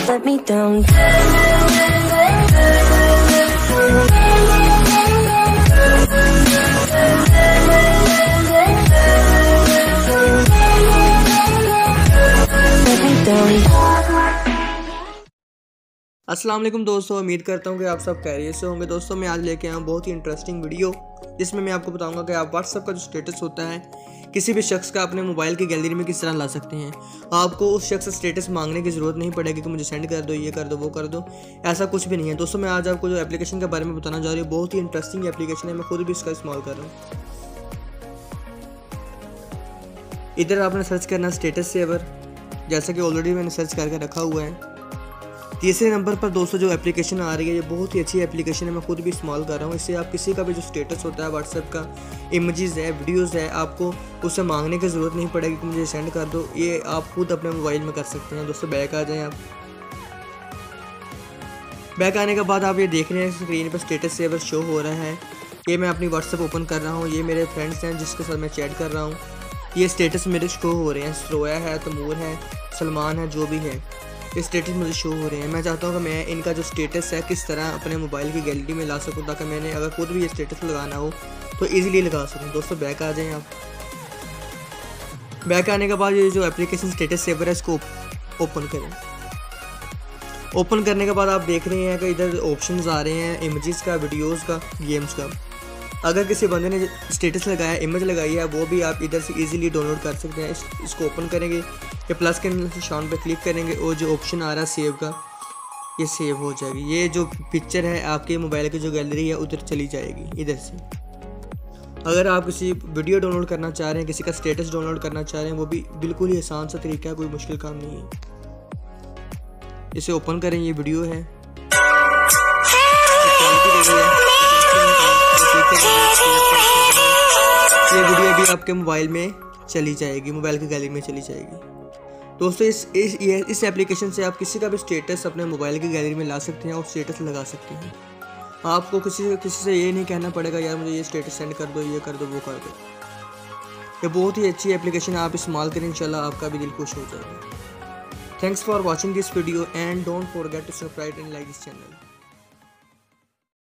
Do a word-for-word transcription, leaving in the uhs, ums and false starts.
let me down. Let me down. अस्सलाम वालेकुम दोस्तों, उम्मीद करता हूँ कि आप सब खैरियत से होंगे। दोस्तों मैं आज लेके आया हूँ बहुत ही इंटरेस्टिंग वीडियो, जिसमें मैं आपको बताऊंगा कि आप व्हाट्सएप का जो स्टेटस होता है किसी भी शख्स का अपने मोबाइल की गैलरी में किस तरह ला सकते हैं। आपको उस शख्स से स्टेटस मांगने की ज़रूरत नहीं पड़ेगी कि मुझे सेंड कर दो, ये कर दो, वो कर दो, ऐसा कुछ भी नहीं है। दोस्तों मैं आज आपको जो एप्लीकेशन के बारे में बताना जा रही हूँ, बहुत ही इंटरेस्टिंग एप्लीकेशन है, मैं खुद भी इसका इस्तेमाल कर रहा हूँ। इधर आपने सर्च करना स्टेटस सेवर, जैसा कि ऑलरेडी मैंने सर्च करके रखा हुआ है। तीसरे नंबर पर दोस्तों जो एप्लीकेशन आ रही है, ये बहुत ही अच्छी एप्लीकेशन है, मैं खुद भी इस्तेमाल कर रहा हूँ। इससे आप किसी का भी जो स्टेटस होता है व्हाट्सएप का, इमेजेस है, वीडियोस है, आपको उससे मांगने की ज़रूरत नहीं पड़ेगी कि मुझे सेंड कर दो, ये आप खुद अपने मोबाइल में कर सकते हैं। दोस्तों बैक आ जाएं आप। बैक आने के बाद आप ये देख रहे हैं स्क्रीन पर स्टेटस सेवर शो हो रहा है। ये मैं अपनी व्हाट्सएप ओपन कर रहा हूँ, ये मेरे फ्रेंड्स हैं जिसके साथ मैं चैट कर रहा हूँ। ये स्टेटस मेरे शो हो रहे हैं, स्रोया है, तमूर है, सलमान है, जो भी है, ये स्टेटस मुझे शो हो रहे हैं। मैं चाहता हूँ कि मैं इनका जो स्टेटस है किस तरह अपने मोबाइल की गैलरी में ला सकूँ, ताकि मैंने अगर खुद भी ये स्टेटस लगाना हो तो इजीली लगा सकूँ। दोस्तों बैक आ जाएं आप। बैक आने के बाद ये जो एप्लीकेशन स्टेटस सेवर है इसको ओपन करें। ओपन करने के बाद आप देख रहे हैं कि इधर ऑप्शंस आ रहे हैं इमेजेस का, वीडियोज़ का, गेम्स का। अगर किसी बंदे ने स्टेटस लगाया, इमेज लगाई है, वो भी आप इधर से इजीली डाउनलोड कर सकते हैं। इस, इसको ओपन करेंगे, ये प्लस के निशान पे क्लिक करेंगे और जो ऑप्शन आ रहा है सेव का, ये सेव हो जाएगी। ये जो पिक्चर है आपके मोबाइल की जो गैलरी है उधर चली जाएगी इधर से। अगर आप किसी वीडियो डाउनलोड करना चाह रहे हैं, किसी का स्टेटस डाउनलोड करना चाह रहे हैं, वो भी बिल्कुल ही आसान सा तरीका है, कोई मुश्किल काम नहीं है। इसे ओपन करें, ये वीडियो है, ये वीडियो भी आपके मोबाइल में चली जाएगी, मोबाइल की गैलरी में चली जाएगी। दोस्तों इस इस ये इस एप्लीकेशन से आप किसी का भी स्टेटस अपने मोबाइल की गैलरी में ला सकते हैं और स्टेटस लगा सकते हैं। आपको किसी किसी से ये नहीं कहना पड़ेगा यार मुझे ये स्टेटस सेंड कर दो, ये कर दो, वो कर दो। ये बहुत ही अच्छी एप्लीकेशन है, आप इस्तेमाल करें, इंशाल्लाह आपका भी दिल खुश हो जाएगा। Thanks for watching this video and don't forget to subscribe and like this channel.